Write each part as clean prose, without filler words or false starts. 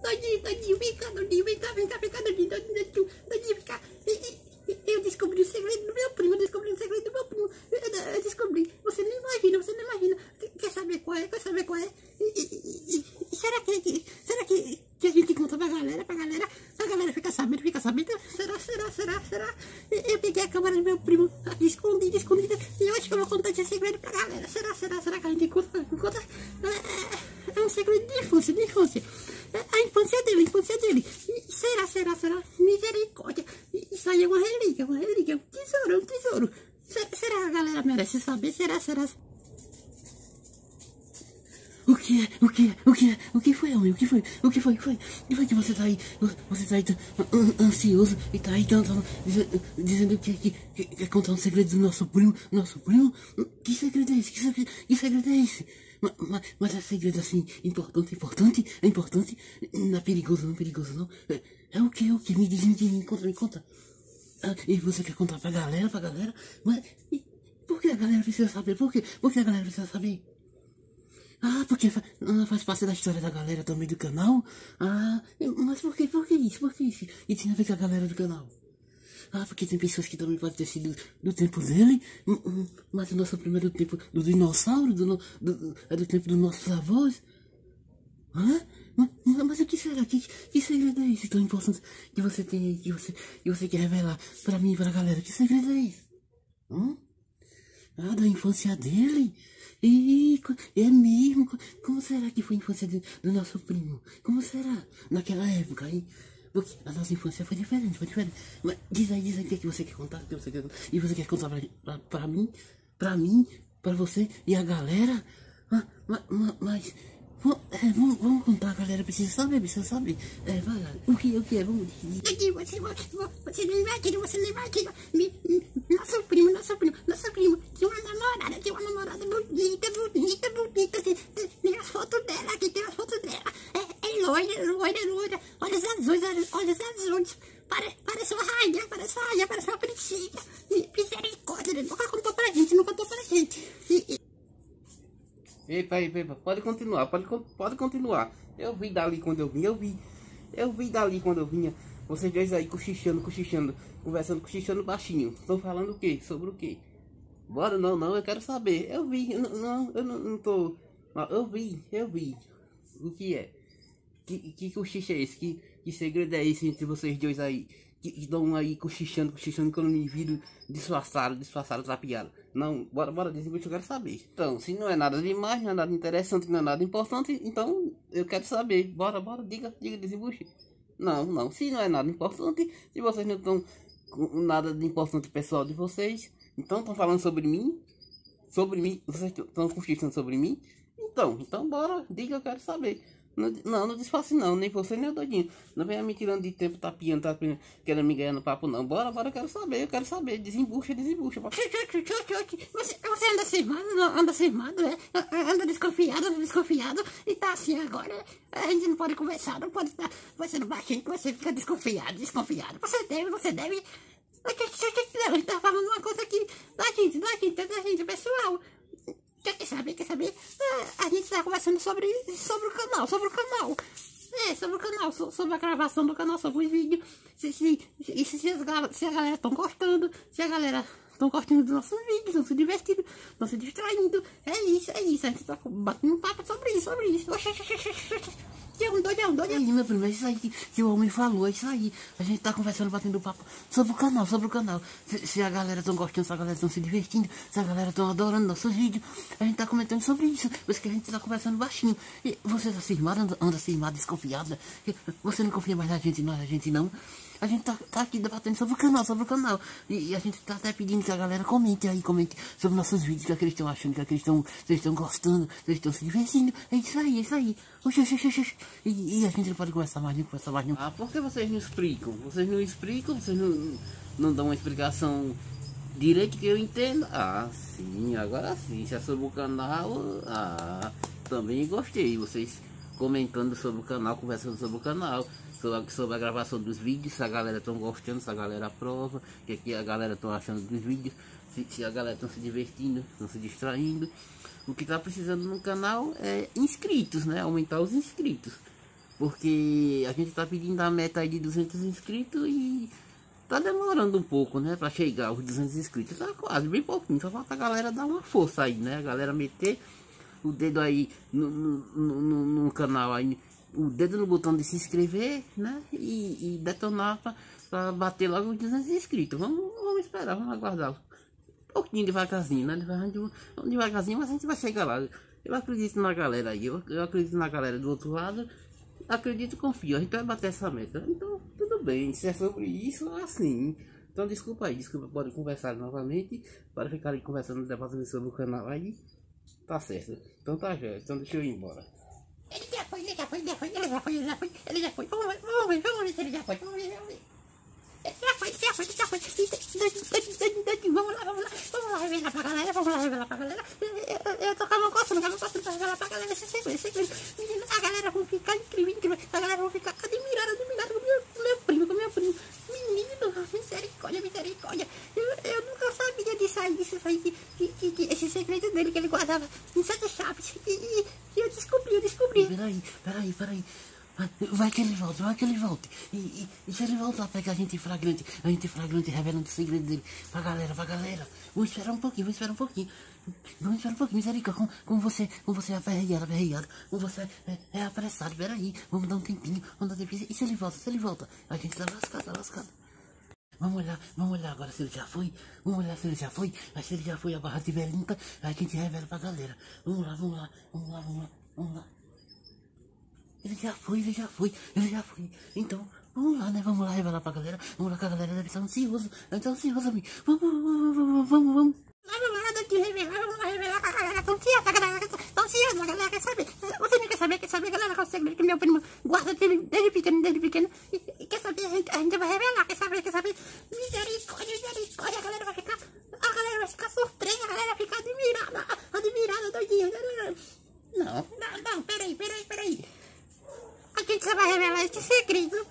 Doidinho, vem cá, Doidinho, vem cá, Doidinho, Doidinho, vem cá. Eu descobri o segredo do meu primo, eu descobri. Você não imagina. Quer saber qual é? Será que a gente conta pra galera? A galera fica sabendo? Será? Eu peguei a câmera do meu primo, escondida, e eu acho que eu vou contar esse segredo pra galera. Será que a gente conta? É um segredo de infância. A infância dele. Será? Misericórdia. Isso aí é uma relíquia, um tesouro. Será que a galera merece saber? Será? O que foi, homem? O que foi que você tá aí? Você tá aí ansioso e tá aí dizendo que quer contar um segredo do nosso primo? Que segredo é esse? Mas é segredo assim, importante? É importante? Não é perigoso não? É o que? Me diz, me conta. Ah, e você quer contar pra galera? Mas por que a galera precisa saber? Por que a galera precisa saber? Ah, porque faz parte da história da galera também do canal? Ah, mas por que isso? E tem a ver com a galera do canal? Ah, porque tem pessoas que também podem ter sido do tempo dele, mas o nosso primeiro tempo do dinossauro, é do tempo dos nossos avós. Hã? Mas o que será? Que segredo é esse tão importante que você tem aí, que você quer revelar pra mim e pra galera? Que segredo é esse? Ah, da infância dele? É mesmo? Como será que foi a infância do nosso primo? Como será? Naquela época aí? Porque a nossa infância foi diferente. Mas diz aí o que você quer contar, E você quer contar pra mim, pra você e a galera? Mas vamos contar, a galera precisa saber. Vai lá, o que é? Vamos dizer. Você não imagina. Nosso primo tinha uma namorada bonita. Tem as fotos dela aqui, É loira. Olhos azuis. Parece uma rainha, parece uma princesa. Misericórdia, ele nunca contou pra gente. Epa, pode continuar. Eu vi dali quando eu vinha. Vocês dois aí cochichando, cochichando baixinho. Estão falando o quê? Sobre o quê? Bora, não, eu quero saber. Eu vi, eu não tô... Eu vi. O que é? Que cochicha é esse? Que segredo é esse entre vocês dois aí? Que estão aí cochichando quando me viram disfarçaram, trapearam. Não, bora dizer que eu quero saber. Então, se não é nada demais, não é nada interessante, não é nada importante, então eu quero saber. Bora, diga, desembuche. Não, se não é nada importante, se vocês não estão com nada de importante pessoal de vocês, então estão falando sobre mim, vocês estão cochichando sobre mim, então bora, diga, eu quero saber. Não disfarce não, nem você nem o Doidinho. Não venha me tirando de tempo, tapiando, querendo me ganhar no papo não. Bora, eu quero saber. Desembucha. Você anda cismado, anda desconfiado, e tá assim agora. A gente não pode conversar, não pode estar conversando baixinho, que você fica desconfiado. Você deve. A gente tá falando uma coisa aqui da gente, pessoal. Quer saber? A gente tá conversando sobre o canal. Sobre o canal, sobre a gravação do canal, sobre os vídeos. Se a galera estão gostando, se a galera estão gostando dos nossos vídeos, estão se divertindo, estão se distraindo. É isso. A gente tá batendo um papo sobre isso. Doidão. Aí, meu primo, é isso aí que o homem falou, é isso aí. A gente tá conversando, batendo papo sobre o canal. Se a galera tão gostando, se a galera tão se divertindo, se a galera tão adorando nossos vídeos, a gente tá comentando sobre isso. Por isso que a gente tá conversando baixinho. E você tá cismado, anda cismado, desconfiado. Você não confia mais na gente, não. A gente tá aqui debatendo sobre o canal. E a gente tá até pedindo que a galera comente sobre nossos vídeos, o que é que eles estão achando, o que é que eles estão gostando, se eles estão se divertindo. É isso aí. Oxi. E a gente não pode conversar mais não. Ah, por que vocês não explicam? Vocês não dão uma explicação direito que eu entendo? Ah, sim, agora sim. Se é sobre o canal, também gostei. Vocês comentando sobre o canal, conversando sobre o canal. Sobre a gravação dos vídeos, se a galera estão gostando, se a galera aprova, o que a galera estão achando dos vídeos, se a galera estão se divertindo, estão se distraindo. O que está precisando no canal é inscritos, né? Aumentar os inscritos. Porque a gente tá pedindo a meta aí de 200 inscritos e tá demorando um pouco, né? Pra chegar aos 200 inscritos. Tá quase, bem pouquinho. Só falta a galera dar uma força aí, né? A galera meter o dedo aí no canal aí. O dedo no botão de se inscrever, né? E detonar pra bater logo os 200 inscritos. Vamos esperar, vamos aguardar. Um pouquinho devagarzinho, né? Devagarzinho, mas a gente vai chegar lá. Eu acredito na galera aí. Eu acredito na galera do outro lado. Acredito e confio, a gente vai bater essa meta. Então, tudo bem, se é sobre isso, assim. Então, desculpa aí, desculpa, pode conversar novamente. Para ficar aí conversando, debatendo sobre o canal aí. Tá certo. Então tá certo, então deixa eu ir embora. Ele já foi. Vamos ver se ele já foi. Se ele já foi. Vamos lá revelar pra galera, Eu tô com a mão coçando pra revelar pra galera esse segredo. Menino, a galera vai ficar incrível. A galera vai ficar admirada com meu primo, Menino, misericórdia. Eu nunca sabia disso aí, esse segredo dele que ele guardava em 7 chaves. E eu descobri. Peraí. Vai que ele volte. E se ele voltar, pega a gente flagrante revelando o segredo dele pra galera. Vamos esperar um pouquinho. Misericórdia, como você é aperreado, como você é apressado, peraí, vamos dar um tempinho. E se ele volta, a gente tá lascado. Vamos olhar agora se ele já foi. Mas se ele já foi, a barra estiver limpa, a gente revela pra galera. Vamos lá. Ele já foi. Então, vamos lá, né? Vamos lá revelar pra galera. Vamos lá, que a galera deve estar ansiosa. Amigo. Vamos. Vamos lá revelar com a galera. Tão ansiosa, a galera quer saber. Você não quer saber, galera, qual é o segredo que meu primo guarda desde pequeno. E quer saber, a gente vai revelar, quer saber. Misericórdia, a galera vai ficar surpresa, a galera vai ficar admirada, doidinha. Não, peraí. A gente só vai revelar esse segredo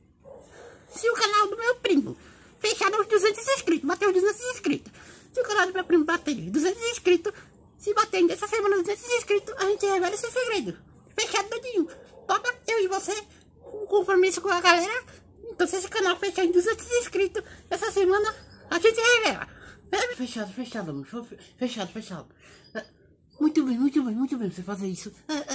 se o canal do meu primo fechar os 200 inscritos, bater os 200 inscritos. Se o canal do meu primo bater 200 inscritos, se bater ainda essa semana 200 inscritos, a gente revela esse segredo. Fechado, doidinho. Topa, eu e você, um compromisso com a galera. Então, se esse canal fechar em 200 inscritos, essa semana a gente revela. Fechado, amor. Fechado. Muito bem você fazer isso.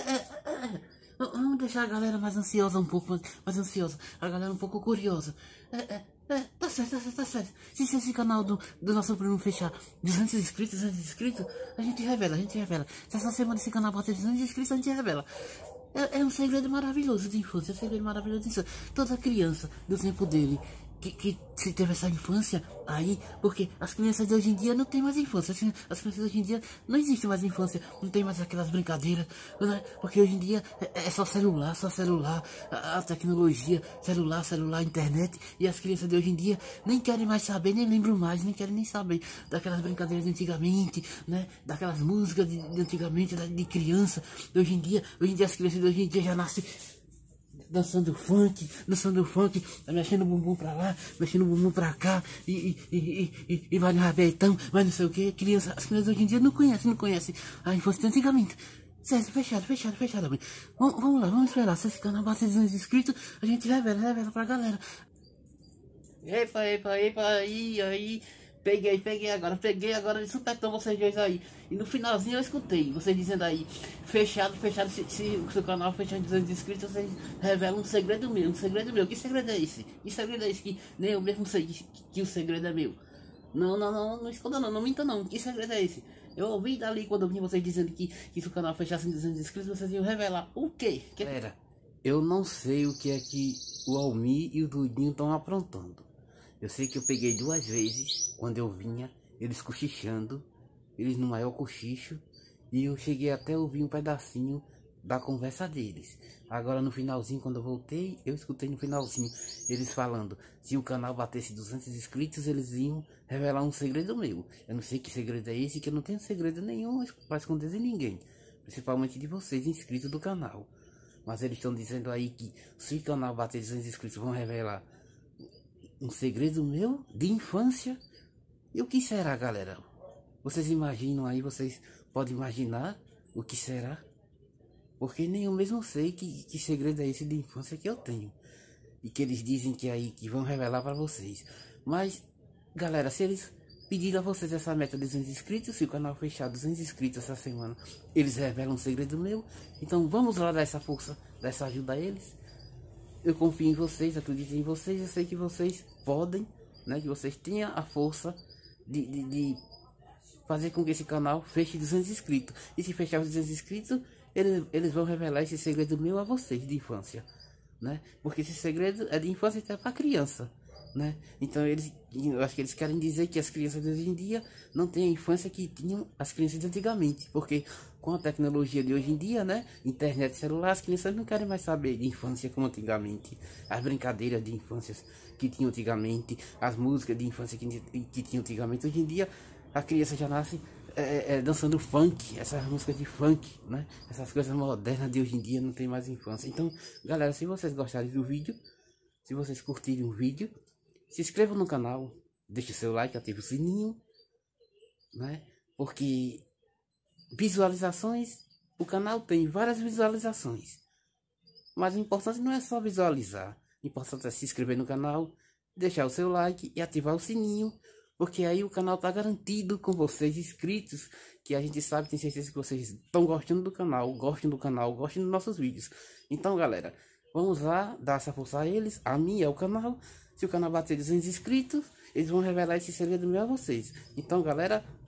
Vamos deixar a galera mais ansiosa, um pouco mais ansiosa. A galera um pouco curiosa. Tá certo. Se esse canal do nosso primo fechar 200 inscritos, a gente revela. Se essa semana esse canal bater 200 inscritos, a gente revela. É um segredo maravilhoso de infância, Toda criança do tempo dele que se teve essa infância aí, porque as crianças de hoje em dia não tem mais infância, assim, as crianças de hoje em dia não existe mais infância, não tem mais aquelas brincadeiras, né? Porque hoje em dia é só celular, a tecnologia, celular, internet, e as crianças de hoje em dia nem querem mais saber, nem lembram mais, nem querem nem saber daquelas brincadeiras de antigamente, né? Daquelas músicas de antigamente, de criança. Hoje em dia as crianças de hoje em dia já nascem dançando funk, mexendo o bumbum pra lá, mexendo o bumbum pra cá, e vai no rabetão, vai não sei o que. As crianças hoje em dia não conhecem a infância de antigamente. Certo, fechado, mãe. Vamos lá, vamos esperar. Se esse canal bater 200 inscritos, a gente revela pra galera. Epa, aí. Peguei agora de supetão vocês dois aí. E no finalzinho eu escutei vocês dizendo aí, fechado, se o seu canal fechar em 200 inscritos, vocês revelam um segredo meu. Que segredo é esse? Que nem eu mesmo sei que o segredo é meu. Não esconda não minta não. Que segredo é esse? Eu ouvi dali quando eu vi vocês dizendo que se o canal fechasse em 200 inscritos, vocês iam revelar o quê? Galera, eu não sei o que é que o Almir e o Dudinho estão aprontando. Eu sei que eu peguei 2 vezes, quando eu vinha, eles cochichando, eles no maior cochicho, e eu cheguei até a ouvir um pedacinho da conversa deles. Agora no finalzinho, quando eu voltei, eu escutei no finalzinho eles falando, se o canal batesse 200 inscritos, eles iam revelar um segredo meu. Eu não sei que segredo é esse, que eu não tenho segredo nenhum para esconder de ninguém, principalmente de vocês inscritos do canal. Mas eles estão dizendo aí que se o canal bater 200 inscritos, vão revelar um segredo meu de infância. E o que será, galera? Vocês imaginam aí, vocês podem imaginar o que será? Porque nem eu mesmo sei que segredo é esse de infância que eu tenho. E que eles dizem que aí que vão revelar para vocês. Mas, galera, se eles pedirem a vocês essa meta de 200 inscritos, se o canal fechar 200 inscritos essa semana, eles revelam um segredo meu. Então vamos lá dar essa força, dar essa ajuda a eles. Eu confio em vocês, acredito em vocês, eu sei que vocês podem, né? Que vocês tenham a força de fazer com que esse canal feche 200 inscritos. E se fechar os 200 inscritos, eles vão revelar esse segredo meu a vocês de infância, né? Porque esse segredo é de infância até para criança, né? Então eu acho que eles querem dizer que as crianças de hoje em dia não têm a infância que tinham as crianças de antigamente, porque com a tecnologia de hoje em dia, né? Internet, celular, as crianças não querem mais saber de infância como antigamente, as brincadeiras de infância que tinham antigamente, as músicas de infância que tinham antigamente. Hoje em dia a criança já nasce dançando funk, essas músicas de funk, né? Essas coisas modernas de hoje em dia não tem mais infância. Então, galera, se vocês gostarem do vídeo, se vocês curtirem o vídeo, se inscrevam no canal, deixe o seu like, ative o sininho, né? Porque visualizações, o canal tem várias visualizações, mas o importante não é só visualizar, o importante é se inscrever no canal, deixar o seu like e ativar o sininho, porque aí o canal tá garantido com vocês inscritos, que a gente sabe, tem certeza que vocês estão gostando do canal, gostam dos nossos vídeos. Então, galera, vamos lá dar essa força a eles, a mim e ao canal. Se o canal bater 200 inscritos, eles vão revelar esse segredo meu a vocês. Então, galera,